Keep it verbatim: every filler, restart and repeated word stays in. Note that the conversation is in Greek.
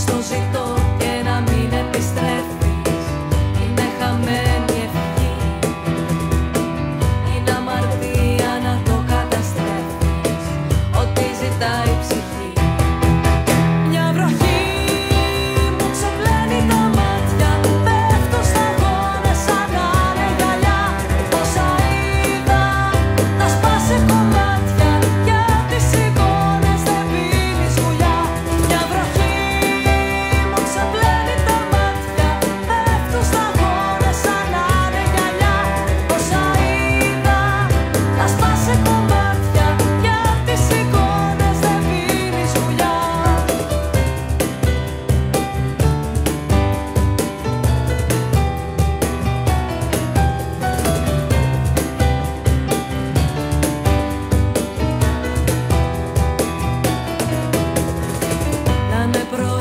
στο ζητώ και να μην επιστρέφεις. Είναι χαμένη ευχή, είναι αμαρτία να το καταστρέφεις ό,τι ζητάει η ψυχή. Μια βροχή μου ξεπλένει τα μάτια, πέφτω σταγόνες σαν να είναι γυαλιά. Όσα είδα τα σπάσε κομμάτια, γιατί τις εικόνες δεν πίνεις γουλιά. Μια βροχή μου ξεπλένει τα μάτια, πέφτω σταγόνες σαν να είναι γυαλιά. Όσα είδα τα σπάσε κομμάτια, γιατί τις εικόνες δεν πίνεις γουλιά. Να με προ